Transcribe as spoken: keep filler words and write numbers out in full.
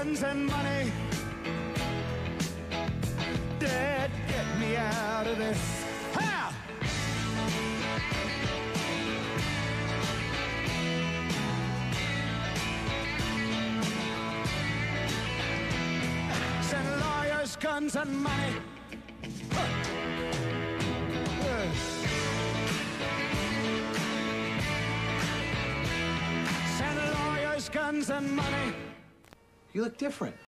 guns, and money. Dad, get me out of this. Ha! Send lawyers, guns, and money. Send lawyers, guns, and money. You look different.